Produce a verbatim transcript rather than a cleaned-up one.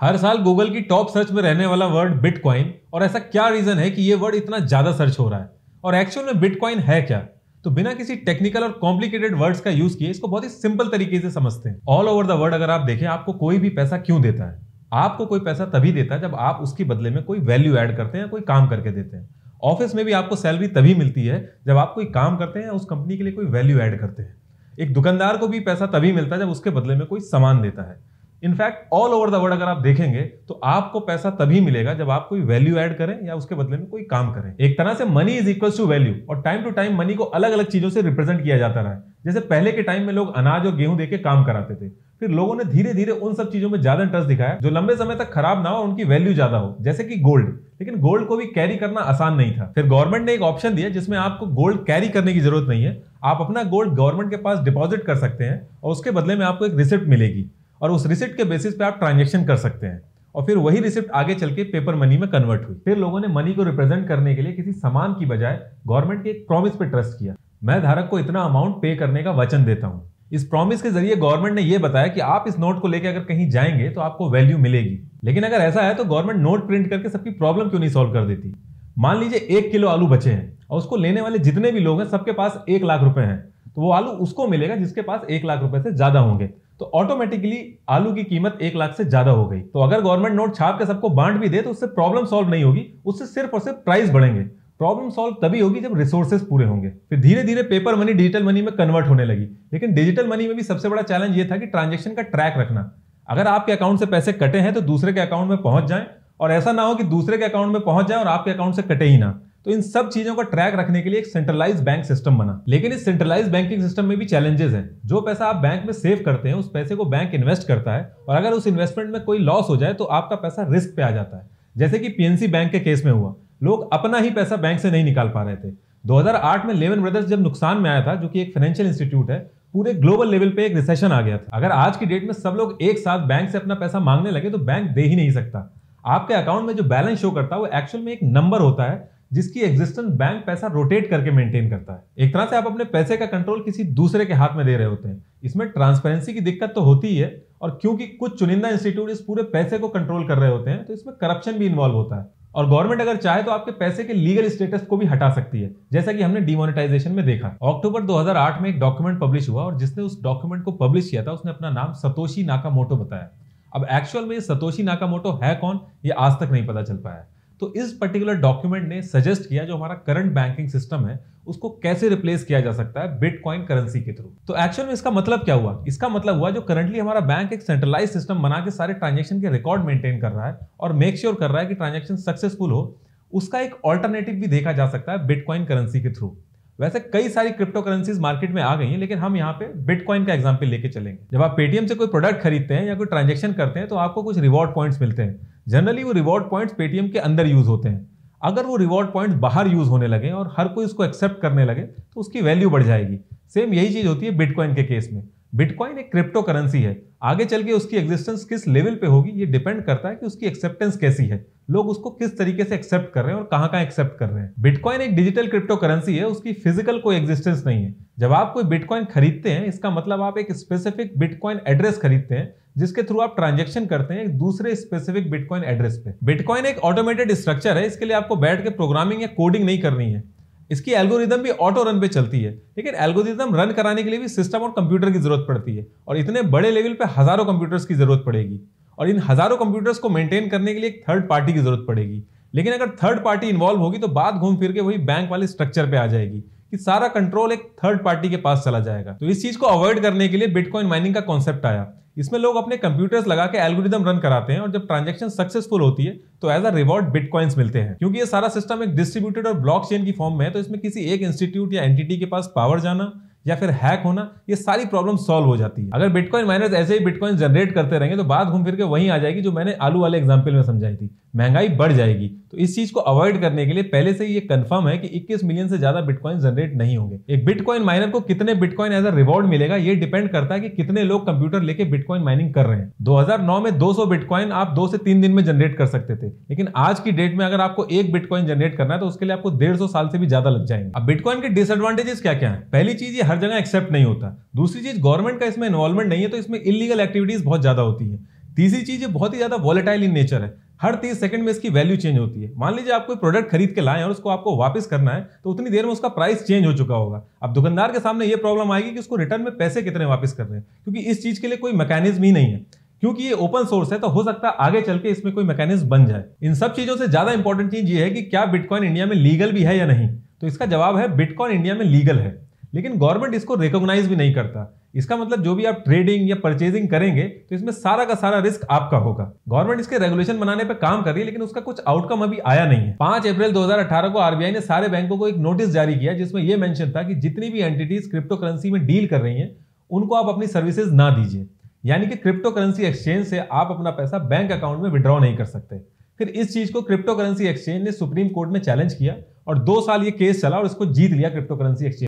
हर साल गूगल की top search में रहने वाला वर्ड बिटकॉइन, और ऐसा क्या रीजन है कि ये वर्ड इतना ज्यादा सर्च हो रहा है, और एक्चुअल में बिटकॉइन है क्या? तो बिना किसी टेक्निकल और कॉम्प्लिकेटेड वर्ड्स का यूज किए इसको बहुत ही सिंपल तरीके से समझते हैं। ऑल ओवर द वर्ल्ड अगर आप देखें, आपको कोई भी पैसा क्यों देता है? आपको कोई पैसा तभी देता है जब आप उसके बदले में कोई वैल्यू ऐड करते हैं, कोई काम करके देते हैं। ऑफिस में भी आपको सैलरी तभी मिलती है जब आप कोई काम करते हैं या उस कंपनी के लिए कोई वैल्यू ऐड करते हैं। एक दुकानदार को भी पैसा तभी मिलता है जब उसके बदले में कोई सामान देता है। In fact all over the world अगर आप देखेंगे तो आपको पैसा तभी मिलेगा जब आप कोई वैल्यू ऐड करें या उसके बदले में कोई काम करें। एक तरह से money is equal to value, और टाइम टू टाइम मनी को अलग अलग चीजों से रिप्रेजेंट किया जाता रहा है। जैसे पहले के टाइम में लोग अनाज और गेहूं देके काम कराते थे, फिर लोगों ने धीरे धीरे उन सब चीजों में ज्यादा इंटरेस्ट दिखाया जो लंबे समय तक खराब ना हो और उनकी वैल्यू ज्यादा हो, जैसे कि गोल्ड। लेकिन गोल्ड को भी कैरी करना आसान नहीं था। फिर गवर्नमेंट ने एक ऑप्शन दिया जिसमें आपको गोल्ड कैरी करने की जरूरत नहीं है, आप अपना गोल्ड गवर्नमेंट के पास डिपॉजिट कर सकते हैं और उसके बदले में आपको एक रिसिप्ट मिलेगी, और उस रिसिप्ट के बेसिस पे आप ट्रांजैक्शन कर सकते हैं, और फिर वही रिसिप्ट आगे चल के पेपर मनी में कन्वर्ट हुई। फिर लोगों ने मनी को रिप्रेजेंट करने के लिए किसी सामान की बजाय गवर्नमेंट के एक प्रॉमिस पे ट्रस्ट किया। मैं धारक को इतना अमाउंट पे करने का वचन देता हूं। इस प्रॉमिस के जरिए गवर्नमेंट ने यह बताया कि आप इस नोट को लेकर अगर कहीं जाएंगे तो आपको वैल्यू मिलेगी। लेकिन अगर ऐसा है तो गवर्नमेंट नोट प्रिंट करके सबकी प्रॉब्लम क्यों नहीं सॉल्व कर देती? मान लीजिए एक किलो आलू बचे हैं और उसको लेने वाले जितने भी लोग हैं सबके पास एक लाख रुपए हैं, तो वो आलू उसको मिलेगा जिसके पास एक लाख रुपए से ज्यादा होंगे, तो ऑटोमेटिकली आलू की कीमत एक लाख से ज्यादा हो गई। तो अगर गवर्नमेंट नोट छाप के सबको बांट भी दे तो उससे प्रॉब्लम सॉल्व नहीं होगी, उससे सिर्फ और सिर्फ प्राइस बढ़ेंगे। प्रॉब्लम सॉल्व तभी होगी जब रिसोर्सेज पूरे होंगे। फिर धीरे धीरे पेपर मनी डिजिटल मनी में कन्वर्ट होने लगी। लेकिन डिजिटल मनी में भी सबसे बड़ा चैलेंज ये था कि ट्रांजैक्शन का ट्रैक रखना। अगर आपके अकाउंट से पैसे कटे हैं तो दूसरे के अकाउंट में पहुंच जाएं, और ऐसा ना हो कि दूसरे के अकाउंट में पहुंच जाए और आपके अकाउंट से कटे ही ना। तो इन सब चीजों का ट्रैक रखने के लिए एक सेंट्रलाइज बैंक सिस्टम बना। लेकिन इस सेंट्रलाइज बैंकिंग सिस्टम में भी चैलेंजेस हैं। जो पैसा आप बैंक में सेव करते हैं उस पैसे को बैंक इन्वेस्ट करता है, और अगर उस इन्वेस्टमेंट में कोई लॉस हो जाए तो आपका पैसा रिस्क पे आ जाता है। जैसे कि पीएनसी बैंक के केस में हुआ, लोग अपना ही पैसा बैंक से नहीं निकाल पा रहे थे। दो हज़ार आठ में लेमन ब्रदर्स जब नुकसान में आया था, जो कि एक फाइनेंशियल इंस्टीट्यूट है, पूरे ग्लोबल लेवल पे एक रिसेशन आ गया था। अगर आज की डेट में सब लोग एक साथ बैंक से अपना पैसा मांगने लगे तो बैंक दे ही नहीं सकता। आपके अकाउंट में जो बैलेंस शो करता है वो एक्चुअल में एक नंबर होता है जिसकी एग्जिस्टेंस बैंक पैसा रोटेट करके मेंटेन करता है। एक तरह से आप अपने पैसे का कंट्रोल किसी दूसरे के हाथ में दे रहे होते हैं। इसमें ट्रांसपेरेंसी की दिक्कत तो होती ही है, और क्योंकि कुछ चुनिंदा इंस्टीट्यूट इस पूरे पैसे को कंट्रोल कर रहे होते हैं तो इसमें करप्शन भी इन्वॉल्व होता है। और गवर्नमेंट अगर चाहे तो आपके पैसे के लीगल स्टेटस को भी हटा सकती है, जैसा कि हमने डिमोनेटाइजेशन में देखा। अक्टूबर दो हज़ार आठ में एक डॉक्यूमेंट पब्लिश हुआ, और जिसने उस डॉक्यूमेंट को पब्लिश किया था उसने अपना नाम सतोशी नाकामोटो बताया। अब एक्चुअल में ये सतोशी नाकामोटो है कौन, ये आज तक नहीं पता चल पाया। तो इस पर्टिकुलर डॉक्यूमेंट ने सजेस्ट किया जो हमारा करंट बैंकिंग सिस्टम है उसको कैसे रिप्लेस किया जा सकता है बिटकॉइन करेंसी के थ्रू। तो एक्चुअल में इसका मतलब क्या हुआ? इसका मतलब हुआ जो करंटली हमारा बैंक एक सेंट्रलाइज सिस्टम बना के सारे ट्रांजैक्शन के रिकॉर्ड मेंटेन कर रहा है और मेक श्योर कर रहा है कि ट्रांजैक्शन सक्सेसफुल हो, उसका एक ऑल्टरनेटिव भी देखा जा सकता है बिटकॉइन करेंसी के थ्रू। वैसे कई सारी क्रिप्टो करेंसीज मार्केट में आ गई हैं, लेकिन हम यहाँ पे बिटकॉइन का एग्जांपल लेके चलेंगे। जब आप पेटीएम से कोई प्रोडक्ट खरीदते हैं या कोई ट्रांजैक्शन करते हैं तो आपको कुछ रिवॉर्ड पॉइंट्स मिलते हैं। जनरली वो रिवॉर्ड पॉइंट्स पेटीएम के अंदर यूज होते हैं। अगर वो रिवॉर्ड पॉइंट्स बाहर यूज होने लगे और हर कोई उसको एक्सेप्ट करने लगे तो उसकी वैल्यू बढ़ जाएगी। सेम यही चीज होती है बिटकॉइन के केस में। बिटकॉइन एक क्रिप्टो करेंसी है, आगे चल के उसकी एग्जिस्टेंस किस लेवल पे होगी ये डिपेंड करता है कि उसकी एक्सेप्टेंस कैसी है, लोग उसको किस तरीके से एक्सेप्ट कर रहे हैं और कहां कहां एक्सेप्ट कर रहे हैं। बिटकॉइन एक डिजिटल क्रिप्टो करेंसी है, उसकी फिजिकल कोई एग्जिस्टेंस नहीं है। जब आप कोई बिटकॉइन खरीदते हैं इसका मतलब आप एक स्पेसिफिक बिटकॉइन एड्रेस खरीदते हैं जिसके थ्रू आप ट्रांजैक्शन करते हैं एक दूसरे स्पेसिफिक बिटकॉइन एड्रेस पे। बिटकॉइन एक ऑटोमेटेड स्ट्रक्चर है, इसके लिए आपको बैठ के प्रोग्रामिंग या कोडिंग नहीं करनी है। इसकी एल्गोरिदम भी ऑटो रन पे चलती है, लेकिन एल्गोरिदम रन कराने के लिए भी सिस्टम और कंप्यूटर की जरूरत पड़ती है, और इतने बड़े लेवल पे हजारों कंप्यूटर्स की जरूरत पड़ेगी, और इन हजारों कंप्यूटर्स को मेंटेन करने के लिए एक थर्ड पार्टी की जरूरत पड़ेगी। लेकिन अगर थर्ड पार्टी इन्वॉल्व होगी तो बात घूम फिर के वही बैंक वाले स्ट्रक्चर पे आ जाएगी कि सारा कंट्रोल एक थर्ड पार्टी के पास चला जाएगा। तो इस चीज को अवॉइड करने के लिए बिटकॉइन माइनिंग का कॉन्सेप्ट आया। इसमें लोग अपने कंप्यूटर्स लगा के एल्गोरिदम रन कराते हैं, और जब ट्रांजैक्शन सक्सेसफुल होती है तो एज अ रिवॉर्ड बिटकॉइंस मिलते हैं। क्योंकि ये सारा सिस्टम एक डिस्ट्रीब्यूटेड और ब्लॉकचेन की फॉर्म में है, तो इसमें किसी एक इंस्टीट्यूट या एंटिटी के पास पावर जाना या फिर हैक होना, ये सारी प्रॉब्लम सॉल्व हो जाती है। अगर बिटकॉइन माइनर्स ऐसे ही बिटकॉइन जनरेट करते रहेंगे तो बात घूम फिर के वहीं आ जाएगी जो मैंने आलू वाले एग्जांपल में समझाई थी, महंगाई बढ़ जाएगी। तो इस चीज को अवॉइड करने के लिए पहले से ही ये कंफर्म है कि इक्कीस मिलियन से ज्यादा बिटकॉइन जनरेट नहीं होंगे। एक बिटकॉइन माइनर को कितने बिटकॉइन एज अ रिवॉर्ड मिलेगा ये डिपेंड करता है कि कितने लोग कंप्यूटर लेके बिटकॉइन माइनिंग कर रहे हैं। दो हज़ार नौ में दो सौ बिटकॉइन आप दो से तीन दिन में जनरेट कर सकते थे, लेकिन आज की डेट में अगर आपको एक बिटकॉइन जनरेट करना है तो उसके लिए आपको डेढ़ सौ साल से भी ज्यादा लग जाएंगे। अब बिटकॉइन के डिसएडवांटेजेस क्या क्या है? पहली चीज, ये हर जगह एक्सेप्ट नहीं होता। दूसरी चीज, गवर्नमेंट का इसमें इन्वॉल्वमेंट नहीं है, तो इसमें इलीगल एक्टिविटीज बहुत ज्यादा होती है। तीसरी चीज ये बहुत ही ज्यादा वॉलेटाइल इन नेचर है। हर तीस सेकंड में इसकी वैल्यू चेंज होती है। मान लीजिए आप कोई प्रोडक्ट खरीद के लाएं और उसको आपको वापस करना है तो उतनी देर में उसका प्राइस चेंज हो चुका होगा। अब दुकानदार के सामने ये प्रॉब्लम आएगी कि उसको रिटर्न में पैसे कितने वापस कर रहे हैं, क्योंकि इस चीज के लिए कोई मैकेनिज्म ही नहीं है। क्योंकि ये ओपन सोर्स है तो हो सकता है आगे चल के इसमें कोई मैकेनिज्म बन जाए। इन सब चीजों से ज्यादा इंपॉर्टेंट चीज ये है कि क्या बिटकॉइन इंडिया में लीगल भी है या नहीं। तो इसका जवाब है बिटकॉइन इंडिया में लीगल है, लेकिन गवर्नमेंट इसको रिकॉग्नाइज भी नहीं करता। इसका मतलब जो भी आप ट्रेडिंग या परचेजिंग करेंगे तो इसमें सारा का सारा रिस्क आपका होगा। गवर्नमेंट इसके रेगुलेशन बनाने पे काम कर रही है, लेकिन उसका कुछ आउटकम अभी आया नहीं है। पांच अप्रैल दो हज़ार अठारह को आरबीआई ने सारे बैंकों को एक नोटिस जारी किया जिसमें यह मेंशन था कि जितनी भी एंटिटीज क्रिप्टो करेंसी में डील कर रही हैं उनको आप अपनी सर्विसेज ना दीजिए। यानी कि क्रिप्टो करेंसी एक्सचेंज से आप अपना पैसा बैंक अकाउंट में विड्रॉ नहीं कर सकते। फिर इस चीज को क्रिप्टो करेंसी एक्सचेंज ने सुप्रीम कोर्ट में चैलेंज किया और दो साल ये केस चला और इसको जीत लिया क्रिप्टो करेंसी एक्सचेंज।